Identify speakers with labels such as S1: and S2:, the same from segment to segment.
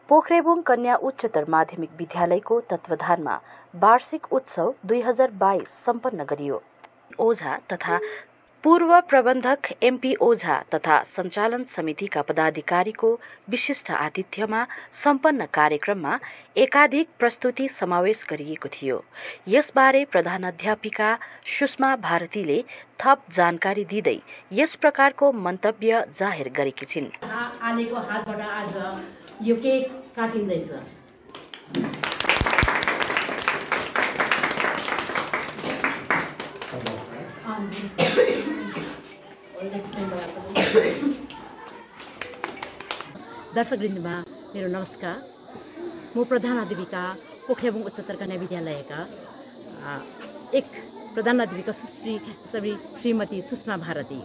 S1: पोखरेबुङ कन्या उच्चतर माध्यमिक विद्यालयको तत्वावधानमा वार्षिक उत्सव 2022 सम्पन्न गरियो। ओझा तथा पूर्व प्रबन्धक एमपी ओझा तथा सञ्चालन समितिका पदाधिकारीको विशिष्ट आतिथ्यमा सम्पन्न कार्यक्रममा एकाधिक प्रस्तुति समावेश गरिएको थियो। यसबारे प्रधानाध्यापिका सुषमा भारतीले थप जानकारी दिँदै यस प्रकारको मन्तव्य जाहेर गरेकी छिन्।
S2: आलेको हातबाट आज यो केक काटिँदैछ। दर्शकवृन्दमा मेरो नमस्कार। म प्रधानाध्यापिका पोखरेबुङ उच्चतर कन्या विद्यालयका एक प्रधानाध्यापिका श्रीमती सुषमा भारती।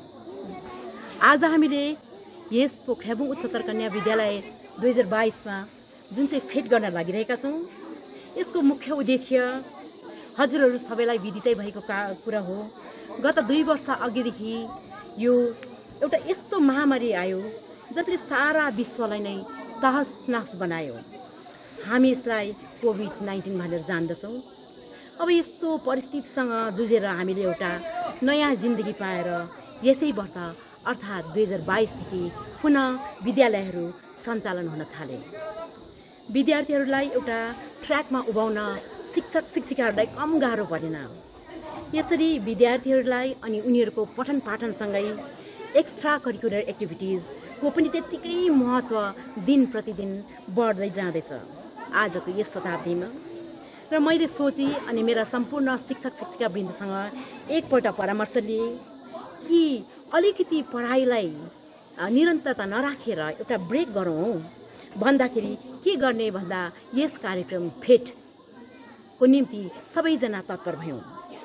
S2: आज हामीले यस पोखरेबुङ उच्चतर कन्या विद्यालय 2022 मा जुन चाहिँ फेट गर्न लागिरहेका छौँ, यसको मुख्य उद्देश्य हजुरहरू सबैलाई विदितै भएको कुरा हो। गत 2 वर्ष अघिदेखि यो एउटा यस्तो महामारी आयो जसले सारा विश्वलाई नै तहस-नहस बनायो। हामी यसलाई कोभिड-19 भनेर जान्दछौँ। अब यस्तो परिस्थितिसँग जुझेर हामीले एउटा नयाँ जिन्दगी पाएर यसै वर्ष अर्थात् 2022 देखि पुनः विद्यालयहरू सञ्चालन हुन थाले। विद्यार्थीहरूलाई एउटा ट्र्याकमा उभाउन शिक्षक शिक्षिकाहरूलाई कम गाह्रो परेन। यसरी विद्यार्थीहरूलाई अनि उनीहरूको पठन पाठनसँगै एक्स्ट्रा करिकुलर एक्टिभिटिजको पनि त्यत्तिकै महत्त्व दिन प्रतिदिन बढ्दै जाँदैछ आजको यस शताब्दीमा। र मैले सोची अनि मेरा सम्पूर्ण शिक्षक शिक्षिका वृन्दसँग एकपल्ट परामर्श लिए कि अलिकति पढाइलाई निरन्तरता नराखेर एउटा ब्रेक गरौँ भन्दाखेरि के गर्ने भन्दा यस कार्यक्रम फेटको निम्ति सबैजना तत्पर भयौँ।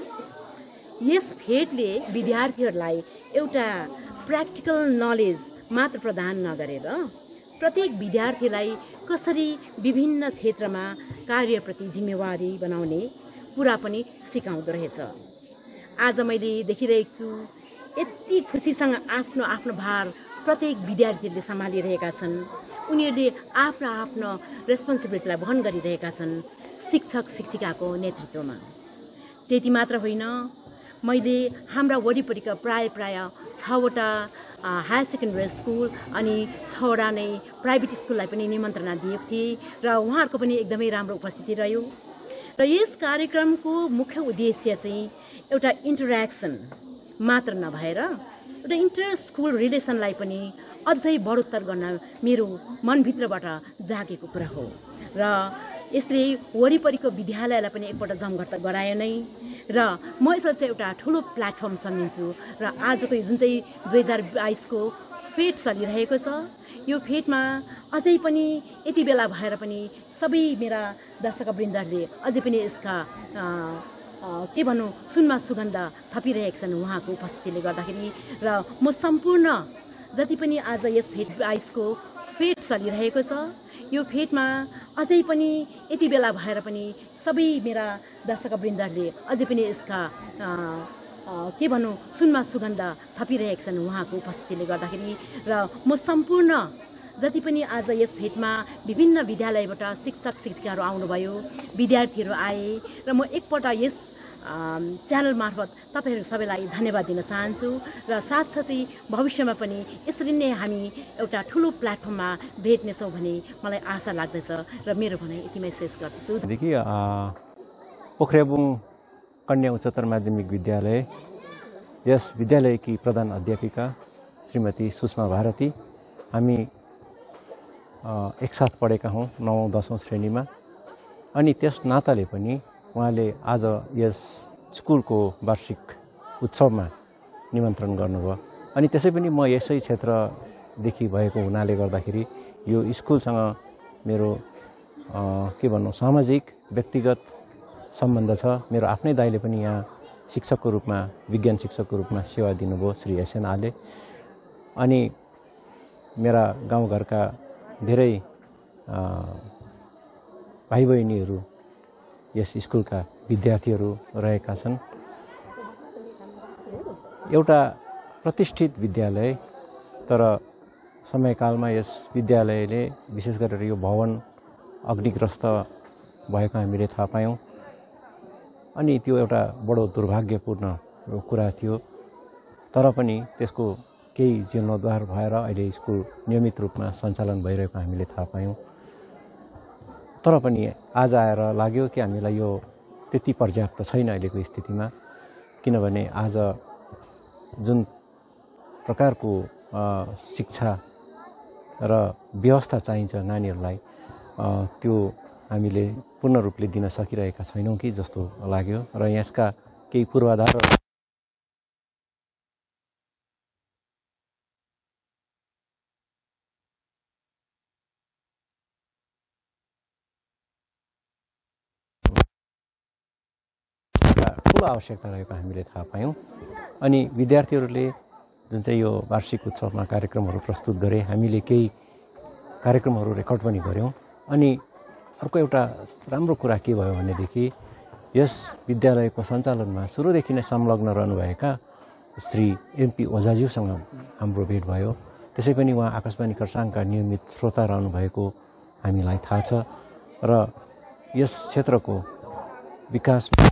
S2: यस फेटले विद्यार्थीहरूलाई एउटा प्र्याक्टिकल नलेज मात्र प्रदान नगरेर प्रत्येक विद्यार्थीलाई कसरी विभिन्न क्षेत्रमा कार्यप्रति जिम्मेवारी बनाउने कुरा पनि सिकाउँदो रहेछ। आज मैले देखिरहेको छु यति खुसीसँग आफ्नो आफ्नो भार प्रत्येक विद्यार्थीहरूले सम्हालिरहेका छन्। उनीहरूले आफ्नो आफ्नो रेस्पोन्सिबिलिटीलाई वहन गरिरहेका छन् शिक्षक शिक्षिकाको नेतृत्वमा। त्यति मात्र होइन, मैले हाम्रा वरिपरिका प्राय 6वटा हायर सेकेन्डरी स्कुल अनि 6वटा नै प्राइभेट स्कुललाई पनि निमन्त्रणा दिएको थिएँ र उहाँहरूको पनि एकदमै राम्रो उपस्थिति रह्यो। र यस कार्यक्रमको मुख्य उद्देश्य चाहिँ एउटा इन्टरेक्सन मात्र नभएर एउटा इन्टर स्कुल रिलेसनलाई पनि अझै बढोत्तर गर्न मेरो मनभित्रबाट जागेको कुरा हो। र यसले वरिपरिको विद्यालयलाई पनि एकपल्ट जमघट गरायो नै। र म यसलाई चाहिँ एउटा ठुलो प्लेटफर्म सम्झिन्छु। र आजको जुन चाहिँ 2022 को फेट चलिरहेको छ, यो फेटमा अझै पनि यति बेला भएर पनि सबै मेरा दर्शकवृन्दहरूले अझै पनि यसका के भनौँ सुनमा सुगन्ध थपिरहेका छन् उहाँको उपस्थितिले गर्दाखेरि। र म सम्पूर्ण जति पनि आज यस फेट 22 को फेट चलिरहेको छ, यो फेटमा अझै पनि यति बेला भएर पनि सबै मेरा दर्शकवृन्दहरूले अझै पनि यसका के भनौँ सुनमा सुगन्ध थपिरहेका छन् उहाँको उपस्थितिले गर्दाखेरि। र म सम्पूर्ण जति पनि आज यस फेटमा विभिन्न विद्यालयबाट शिक्षक शिक्षिकाहरू आउनुभयो, विद्यार्थीहरू आए र म एकपल्ट यस च्यानल मार्फत तपाईँहरू सबैलाई धन्यवाद दिन चाहन्छु। र साथसाथै भविष्यमा पनि यसरी नै हामी एउटा ठुलो प्लेटफर्ममा भेट्नेछौँ भन्ने मलाई आशा लाग्दछ। र मेरो भनाइ यतिमै शेष गर्दछु।
S3: देखि पोखरेबुङ कन्या उच्चतर माध्यमिक विद्यालय, यस विद्यालयकी प्रधान अध्यापिका श्रीमती सुषमा भारती, हामी एकसाथ पढेका हौँ 9औं 10औं श्रेणीमा। अनि त्यस नाताले पनि उहाँले आज यस स्कुलको वार्षिक उत्सवमा निमन्त्रण गर्नुभयो। अनि त्यसै पनि म यसै क्षेत्रदेखि भएको हुनाले गर्दाखेरि यो स्कुलसँग मेरो के भनौँ सामाजिक व्यक्तिगत सम्बन्ध छ। मेरो आफ्नै दाइले पनि यहाँ शिक्षकको रूपमा, विज्ञान शिक्षकको रूपमा सेवा दिनुभयो, श्री एसएन आले। अनि मेरा गाउँघरका धेरै भाइ बहिनीहरू यस स्कुलका विद्यार्थीहरू रहेका छन्। एउटा प्रतिष्ठित विद्यालय तर समयकालमा यस विद्यालयले विशेष गरेर यो भवन अग्निग्रस्त भएको हामीले थाहा पायौँ अनि त्यो एउटा बडो दुर्भाग्यपूर्ण कुरा थियो। तर पनि त्यसको केही जीर्णोद्धार भएर अहिले स्कुल नियमित रूपमा सञ्चालन भइरहेको हामीले थाहा पायौँ। तर पनि आज आएर लाग्यो कि हामीलाई यो त्यति पर्याप्त छैन अहिलेको स्थितिमा, किनभने आज जुन प्रकारको शिक्षा र व्यवस्था चाहिन्छ नानीहरूलाई त्यो हामीले पूर्ण रूपले दिन सकिरहेका छैनौँ कि जस्तो लाग्यो र यसका केही पूर्वाधारहरू ठुलो आवश्यकता रहेको हामीले थाहा पायौँ। अनि विद्यार्थीहरूले जुन चाहिँ यो वार्षिक उत्सवमा कार्यक्रमहरू प्रस्तुत गरे, हामीले केही कार्यक्रमहरू रेकर्ड पनि गऱ्यौँ। अनि अर्को एउटा राम्रो कुरा के भयो भनेदेखि यस विद्यालयको सञ्चालनमा सुरुदेखि नै संलग्न रहनुभएका श्री एमपी ओझाज्यूसँग हाम्रो भेट भयो। त्यसै पनि उहाँ आकाशवाणी खरसाङका नियमित श्रोता रहनुभएको हामीलाई थाहा छ र यस क्षेत्रको विकास